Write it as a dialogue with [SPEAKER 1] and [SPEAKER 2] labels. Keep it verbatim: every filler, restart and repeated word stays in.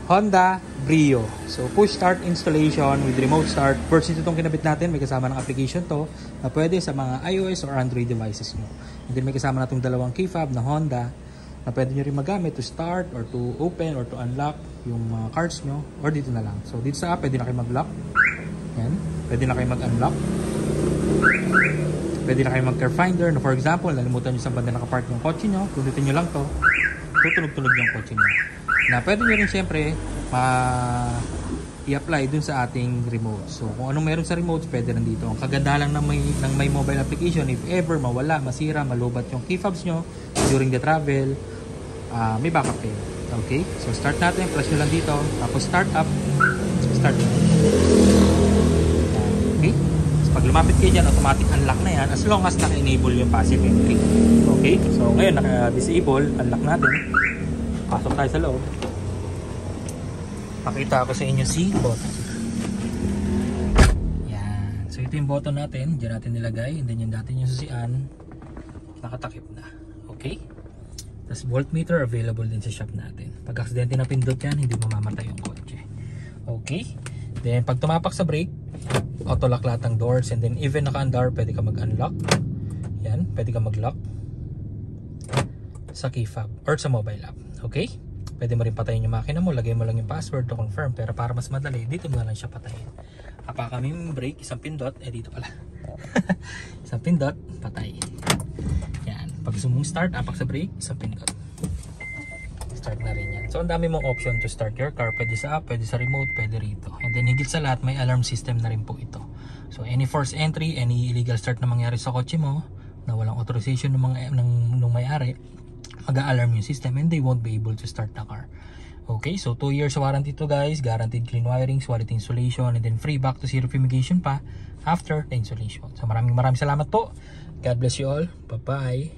[SPEAKER 1] Honda Brio. So push start installation with remote start. First ito itong kinabit natin, may kasama ng application to na pwede sa mga iOS or Android devices nyo. And then may kasama na itong dalawang key fob na Honda na pwede nyo rin magamit to start or to open or to unlock yung mga cards nyo, or dito na lang. So dito sa app, pwede na kayo mag-lock. Yan. Pwede na kayo mag-unlock. Pwede na kayo mag-car finder na for example, nalimutan nyo sa banda nakapark yung kotse nyo, pindutin nyo lang to, tutunog-tunog yung kotse nyo. Na pwede nyo rin syempre ma- i-apply dun sa ating remote. So kung anong meron sa remote, pwede rin dito. Ang kaganda lang ng may, ng may mobile application, if ever mawala, masira, malubat yung key fobs nyo during the travel, Uh, may backup kayo. Okay? So start natin, flash nyo lang dito, tapos start up, start nyo. Okay? So pag lumapit kayo dyan, automatic unlock na yan as long as naka-enable yung passive entry. Okay? So ngayon, naka-disable, unlock natin. Pasok tayo sa loob. Pakita ko sa inyo si button. Yan. So ito yung button natin, dyan natin nilagay, and then yung dati yung susian, nakatakip na. Okay? Tapos voltmeter available din sa shop natin. Pag aksidente na pindot yan, hindi mamamatay yung kotse. Okay? Then pag tumapak sa brake, auto lock lahat ng doors, and then even naka-andar, pwede ka mag-unlock. Yan, pwede ka mag-lock sa key fob or sa mobile app. Okay? Pwede mo rin patayin yung makina mo, lagay mo lang yung password to confirm, pero para mas madali, dito mo na lang siya patayin. Apa kami yung brake, isang pindot, eh dito pala. Isang pindot, patay. Pag gusto mong start, apak sa brake, isang pindot. Start na rin yan. So, ang dami mong option to start your car. Pwede sa app, pwede sa remote, pwede rito. And then, higit sa lahat, may alarm system na rin po ito. So, any forced entry, any illegal start na mangyari sa kotse mo, na walang authorization ng, mga, ng, ng may-ari, mag-a-alarm yung system and they won't be able to start the car. Okay, so two years warranty to guys, guaranteed clean wiring, quality installation, and then free back to zero fumigation pa after the installation. So, maraming maraming salamat po. God bless you all. Bye-bye.